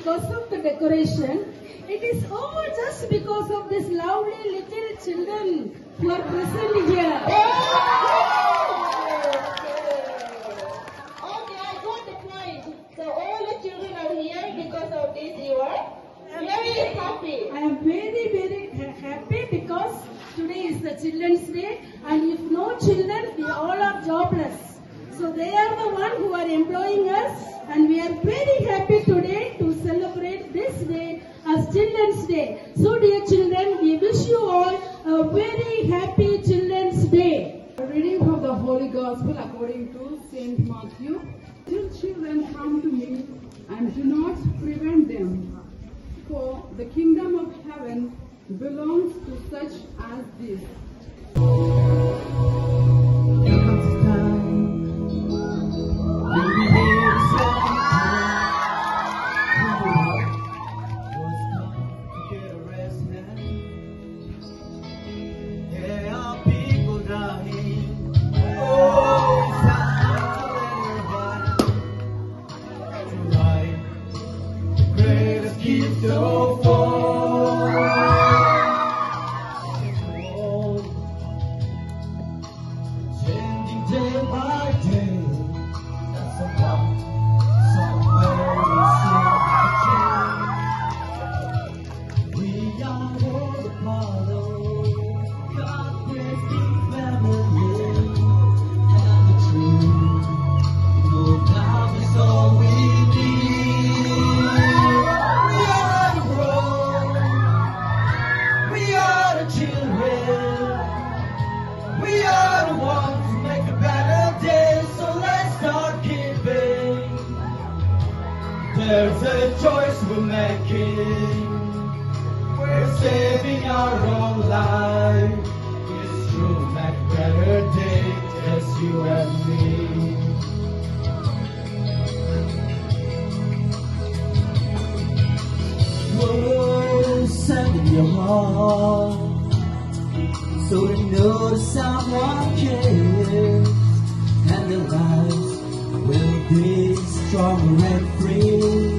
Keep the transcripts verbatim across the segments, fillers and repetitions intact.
because of the decoration. It is all just because of these lovely little children who are present here. Okay, I got the point. So all the children are here because of this. You are very happy. I am very, very happy because today is the Children's Day, and if no children, we all are jobless. So they are the one who are employing us, and we are very happy today to celebrate this day as Children's Day. So dear children, we wish you all a very happy Children's Day. A reading from the Holy Gospel according to Saint Matthew. Till children come to me, and do not prevent them, for the kingdom of heaven belongs to such as this. So far, changing day by day. That's a lot. Somewhere we see a change. We are all a part of God's blessed family, and the truth, no doubt, is all we need. We are the ones who make a better day, so let's start giving. There's a choice we're making. We're saving our own life. It's true, make a better day, just you and me. Whoa, send in your heart, so they know that someone cares, and their lives will be stronger and free,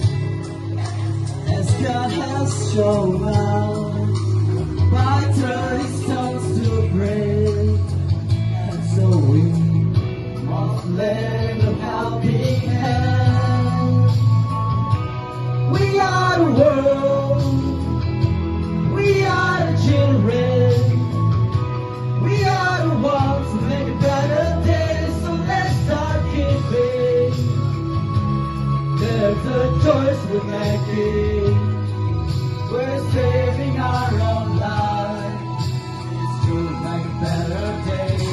as God has shown us by turning stones to bread. And so we must lend a helping hand. We are the world, we are the children. We are the ones who make a better day, so let's start giving. There's a choice we're making. We're saving our own lives. It's to make a better day.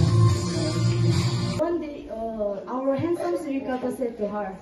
One day, uh, our handsome Surikato said to her,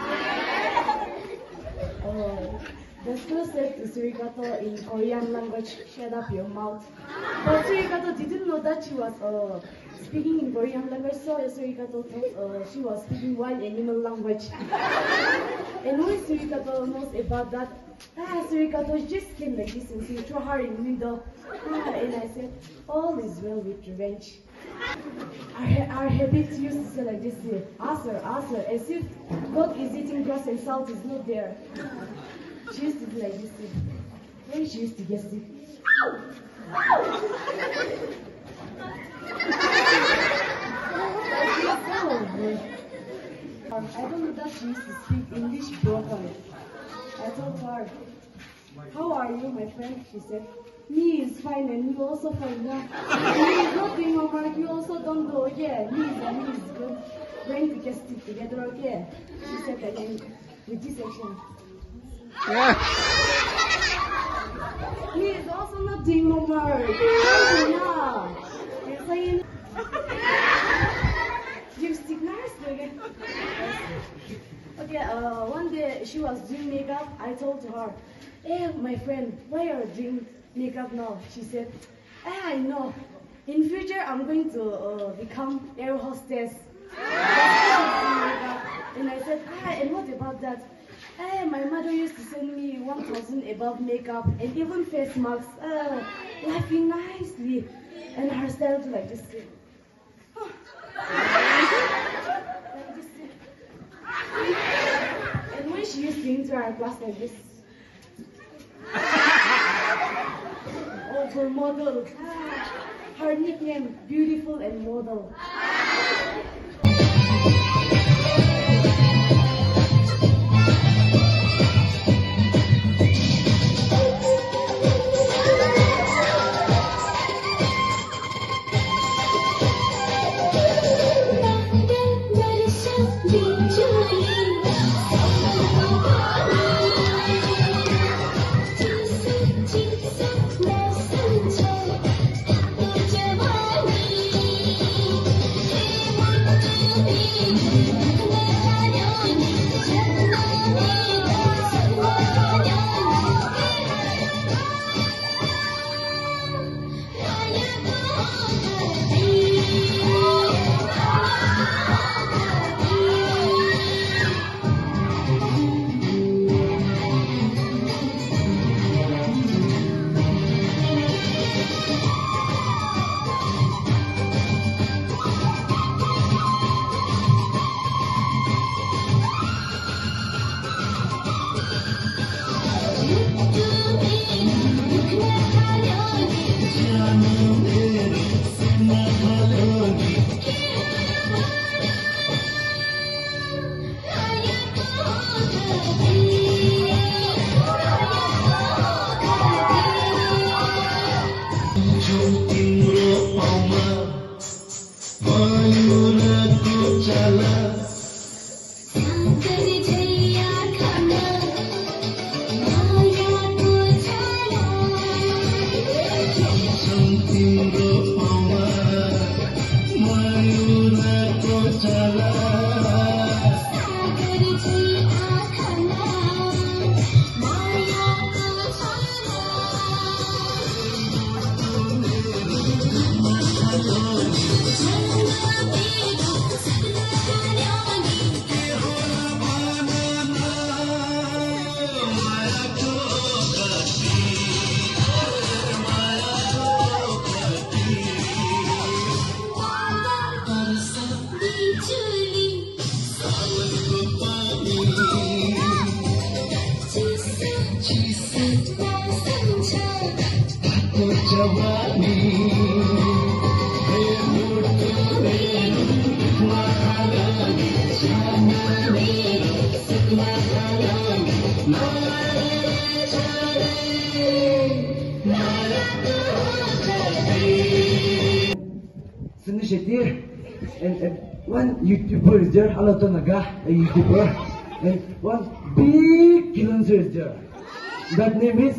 uh, the school said to Surikato in Korean language, shut up your mouth. But Surikato didn't know that she was uh, speaking in Korean language, so Surikato thought uh, she was speaking wild animal language. And when Surikato knows about that, ah, Surikato just came like this and she threw her in the window. Ah, and I said, all is well with revenge. Our, our habit used to say like this, answer, answer, as if God is eating grass and salt is not there. She used to be like this. When she used to get sick. I don't know that she used to speak English broken. I told her, how are you, my friend? She said, me is fine and you also fine. Huh? Me is not doing homework, you also don't do. Yeah, me is and me is good. Going to get stick together, okay? She said again, with this action. He is also not doing homework. Yeah. You're saying you stick nice again. Okay, uh, one day she was doing makeup. I told her, hey, my friend, why are you doing makeup now? She said, hey, I know. In future, I'm going to uh, become air hostess. And I said, ah, and what about that? Hey, my mother used to send me one thousand above makeup and even face masks, uh, laughing nicely. And her style to like this. Huh. Like this. And when she used to bring to our class like this. Oh, for model. Her nickname, Beautiful and Model. And, and one YouTuber is there, Halato Naga, a YouTuber, and one big influencer is there. That name is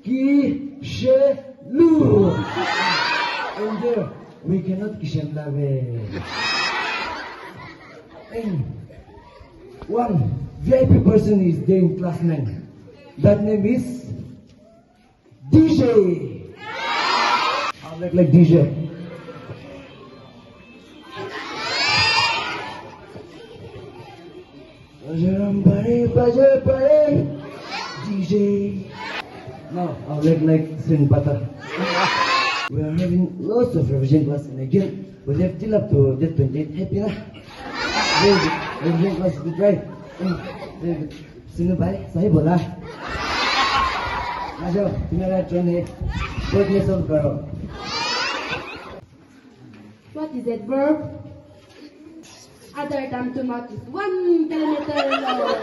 Ki She Lu. And there, we cannot Kishan Lave. And one V I P person is there in class nine. That name is D J. I look like D J. D J. Now, I'll look like Sin Pata. We are having lots of revision class, and again, we have till up to the twenty-eighth. Happy na? Very good. Revision class, good, right? Very good. Sino ba? Sahi bola. Ajo, tumera train hai. Both me solve karo. What is that verb? Other than to mouth is one kilometer long.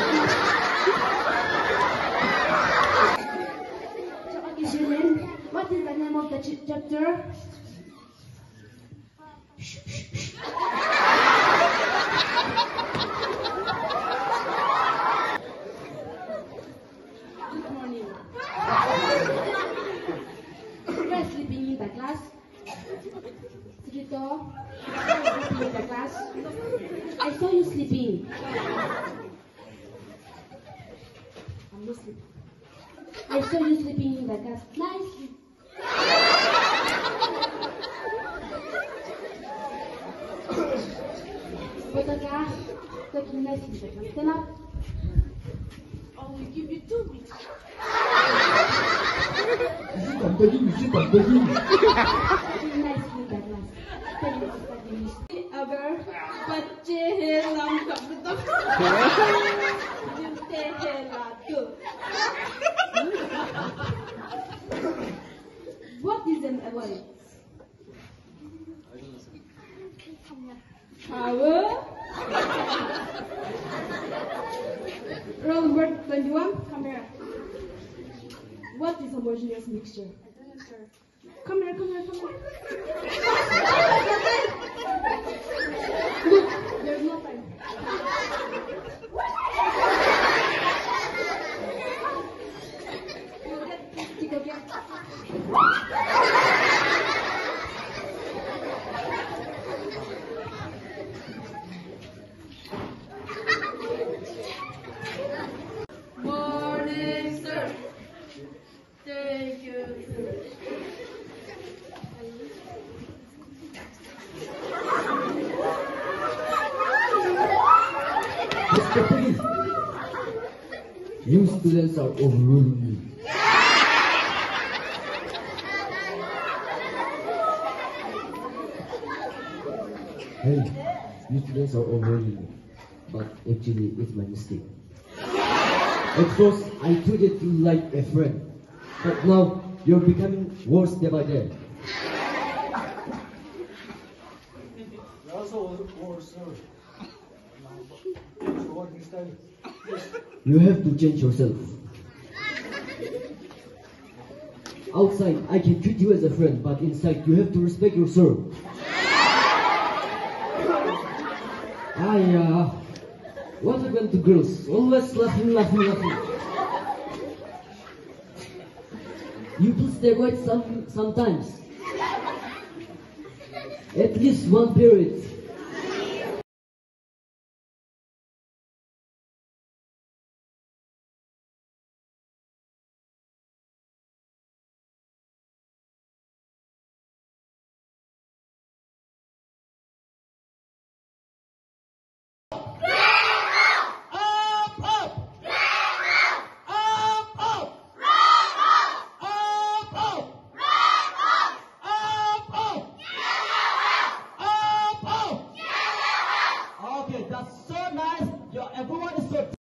So, okay, children, what is the name of the ch chapter? Good morning. You are sleeping in the class. Srito, sleeping in the class. I saw you sleeping. I'm not sleeping. I saw you sleeping in the class. Nicely. Botaka, talking nicely in the class. Stand up. I will give you two weeks. Talking nicely in the class. अगर बच्चे हैं हम कब तक avoid. Power. Roll number twenty-one, come here. What is homogeneous mixture? Come here, come here, come here. Look, there's no time. You get this stick again. Morning, sir. Thank you, sir. Mister Police, you students are overruling me. Hey, you students are overruling me, but actually it's my mistake. At first, I treated you like a friend, but now you're becoming worse day by day. You have to change yourself. Outside, I can treat you as a friend, but inside, you have to respect yourself. Ah, yeah. What happened to girls? Always laughing, laughing, laughing. You please stay quiet some, sometimes. At least one period. Okay, that's so nice.